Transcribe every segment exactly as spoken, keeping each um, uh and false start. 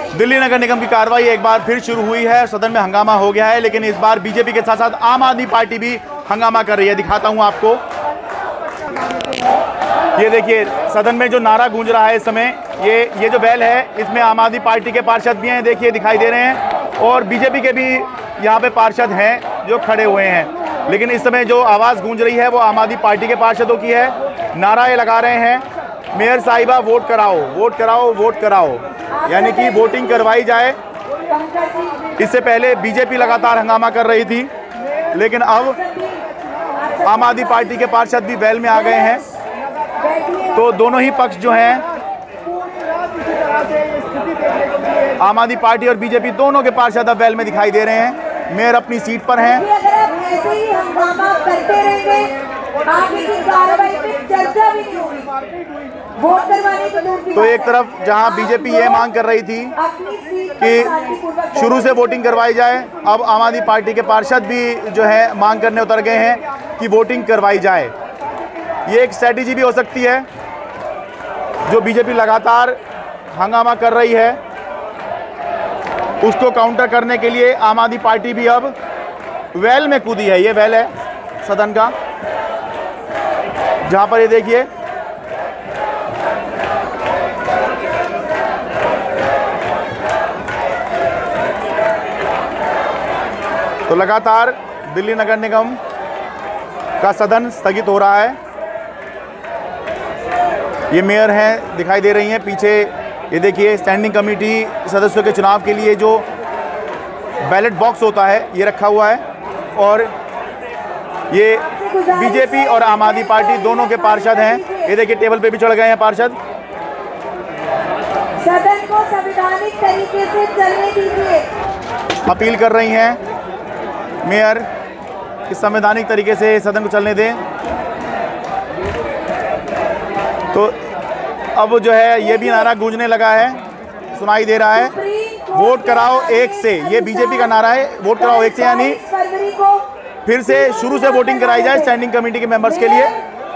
दिल्ली नगर निगम की कार्रवाई एक बार फिर शुरू हुई है। सदन में हंगामा हो गया है, लेकिन इस बार बीजेपी के साथ साथ आम आदमी पार्टी भी हंगामा कर रही है। दिखाता हूं आपको, ये देखिए सदन में जो नारा गूंज रहा है इस समय, ये ये जो बैल है इसमें आम आदमी पार्टी के पार्षद भी हैं, देखिए दिखाई दे रहे हैं, और बीजेपी के भी यहाँ पे पार्षद हैं जो खड़े हुए हैं। लेकिन इस समय जो आवाज़ गूंज रही है वो आम आदमी पार्टी के पार्षदों की है। नारा ये लगा रहे हैं, मेयर साहिबा वोट कराओ, वोट कराओ, वोट कराओ, यानी कि वोटिंग करवाई जाए। इससे पहले बीजेपी लगातार हंगामा कर रही थी, लेकिन अब आम आदमी पार्टी के पार्षद भी वैल में आ गए हैं। तो दोनों ही पक्ष जो हैं, आम आदमी पार्टी और बीजेपी दोनों के पार्षद अब वैल में दिखाई दे रहे हैं। मेयर अपनी सीट पर हैं। अगर आप ऐसे ही हंगामा करते रहेंगे, आगे की कार्रवाई पे चर्चा भी नहीं होगी। वोट करवाने की दूर की तो एक तरफ जहां बीजेपी ये मांग कर रही थी कि शुरू से वोटिंग करवाई जाए, अब आम आदमी पार्टी के पार्षद भी जो है मांग करने उतर गए हैं कि वोटिंग करवाई जाए। ये एक स्ट्रैटेजी भी हो सकती है, जो बीजेपी लगातार हंगामा कर रही है उसको काउंटर करने के लिए आम आदमी पार्टी भी अब वैल में कूदी है। ये वैल है सदन का, जहां पर ये देखिए तो लगातार दिल्ली नगर निगम का सदन स्थगित हो रहा है। ये मेयर हैं, दिखाई दे रही हैं पीछे, ये देखिए स्टैंडिंग कमेटी सदस्यों के चुनाव के लिए जो बैलेट बॉक्स होता है ये रखा हुआ है, और ये बीजेपी और आम आदमी पार्टी दोनों के पार्षद हैं। ये देखिए टेबल पे भी चढ़ गए हैं पार्षद। सदन को संवैधानिक तरीके से चलने दीजिए, अपील कर रही हैं मेयर कि संवैधानिक तरीके से सदन को चलने दें। तो अब जो है ये भी नारा गूंजने लगा है, सुनाई दे रहा है, वोट कराओ एक से। ये बीजेपी का नारा है, वोट कराओ एक से, यानी फिर से शुरू से वोटिंग कराई जाए स्टैंडिंग कमेटी के मेंबर्स के लिए।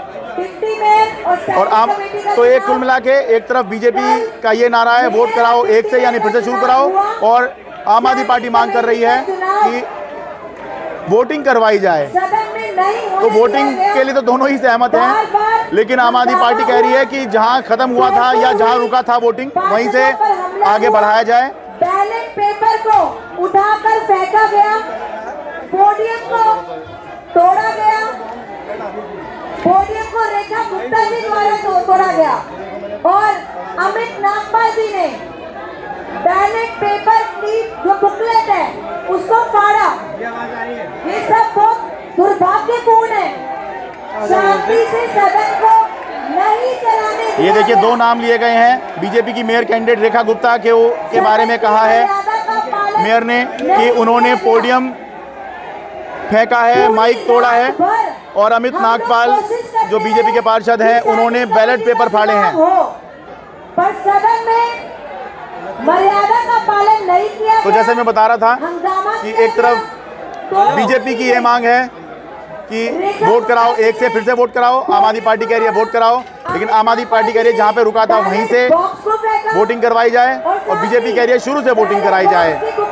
और आम तो एक कुल मिला के एक तरफ बीजेपी का ये नारा है, वोट कराओ एक से, यानी फिर से शुरू कराओ, और आम आदमी पार्टी मांग कर रही है कि वोटिंग करवाई जाए। तो वोटिंग के लिए तो दोनों ही सहमत हैं, लेकिन आम आदमी पार्टी कह रही है कि जहां खत्म हुआ था या जहां रुका था वोटिंग, वहीं से आगे बढ़ाया जाए। बैलेट पेपर को उठाकर फेंका गया, पोडियम को तोड़ा गया, पोडियम को रेखा गुप्ता जी द्वारा तो, तोड़ा गया, और अमित नागपाल जी ने बैलेट पेपर की जो बुकलेट है उसको फाड़ा। ये सब बहुत दुर्भाग्यपूर्ण है। शांति से सदन को नहीं चलाने। ये देखिए दो नाम लिए गए हैं। बीजेपी की मेयर कैंडिडेट रेखा गुप्ता के के बारे में कहा है मेयर ने कि उन्होंने पोडियम फेंका है, माइक तोड़ा है, और अमित नागपाल जो बीजेपी के पार्षद हैं उन्होंने बैलेट पेपर फाड़े हैं। पर सदन में मर्यादा का पालन नहीं किया। तो जैसे मैं बता रहा था कि एक तरफ बीजेपी की ये मांग है कि वोट कराओ एक से, फिर से वोट कराओ। आम आदमी पार्टी कह रही है वोट कराओ, लेकिन आम आदमी पार्टी कह रही है जहां पे रुका था वहीं से वोटिंग करवाई जाए, और बीजेपी कह रही है शुरू से वोटिंग कराई जाए।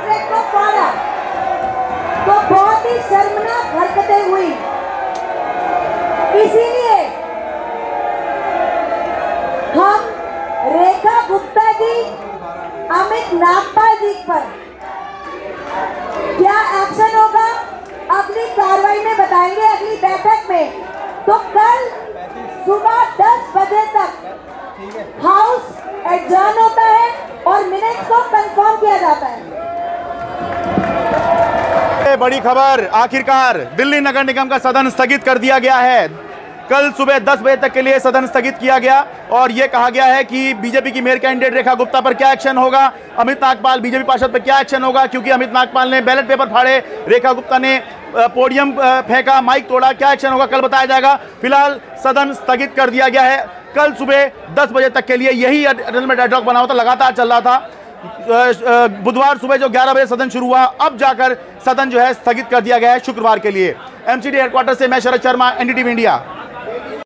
तो बहुत ही शर्मनाक हरकतें हुई, इसीलिए हम रेखा गुप्ता जी, अमित नागपाल जी पर क्या एक्शन होगा अगली कार्रवाई में बताएंगे, अगली बैठक में। तो कल सुबह दस बजे तक हाउस एडजर्न होता है और मिनट्स को कंफर्म किया जाता है। बड़ी खबर, आखिरकार दिल्ली नगर निगम का सदन स्थगित कर दिया गया है। कल सुबह दस बजे तक के लिए सदन स्थगित किया गया, और यह कहा गया है कि बीजेपी की मेयर कैंडिडेट रेखा गुप्ता पर क्या एक्शन होगा, अमित नागपाल बीजेपी पार्षद पर क्या एक्शन होगा, क्योंकि अमित नागपाल ने बैलेट पेपर फाड़े, रेखा गुप्ता ने पोडियम फेंका, माइक तोड़ा, क्या एक्शन होगा कल बताया जाएगा। फिलहाल सदन स्थगित कर दिया गया है। कल सुबह दस बजे तक के लिए यही अडजमेंट एडॉक बना हुआ था, लगातार चल रहा था। बुधवार सुबह जो ग्यारह बजे सदन शुरू हुआ, अब जाकर सदन जो है स्थगित कर दिया गया है शुक्रवार के लिए। एमसीडी हेडक्वार्टर से मैं शरद शर्मा, एनडीटीवी इंडिया।